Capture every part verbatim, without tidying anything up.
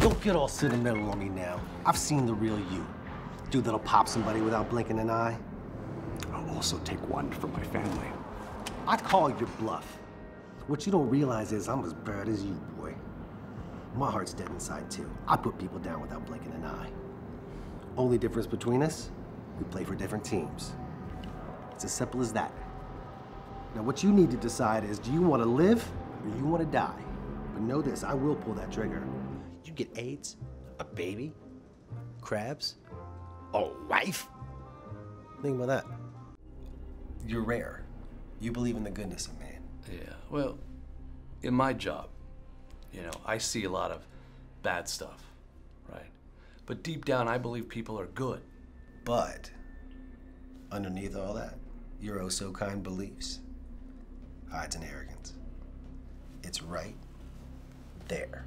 Don't get all sentimental on me now. I've seen the real you. Dude that'll pop somebody without blinking an eye. I'll also take one for my family. I'd call your bluff. What you don't realize is I'm as bad as you, boy. My heart's dead inside, too. I put people down without blinking an eye. Only difference between us, we play for different teams. It's as simple as that. Now, what you need to decide is, do you want to live or you want to die? But know this, I will pull that trigger. You get AIDS, a baby, crabs, a wife. Think about that. You're rare. You believe in the goodness of man. Yeah, well, in my job, you know, I see a lot of bad stuff, right? But deep down, I believe people are good. But underneath all that, your oh-so-kind beliefs hides an arrogance. It's right there.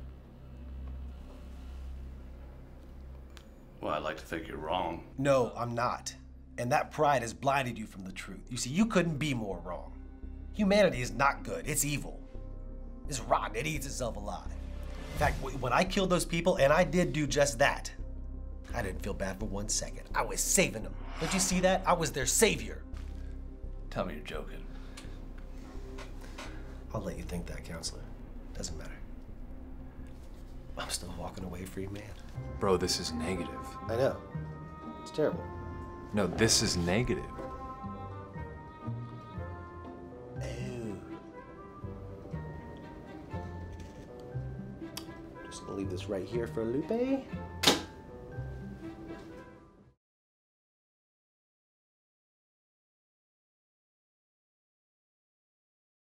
Well, I'd like to think you're wrong. No, I'm not. And that pride has blinded you from the truth. You see, you couldn't be more wrong. Humanity is not good, it's evil. It's rotten, it eats itself alive. In fact, when I killed those people, and I did do just that, I didn't feel bad for one second. I was saving them. Don't you see that? I was their savior. Tell me you're joking. I'll let you think that, counselor. Doesn't matter. I'm still walking away free man. Bro, this is negative. I know. It's terrible. No, this is negative. Oh. Just gonna leave this right here for Lupe.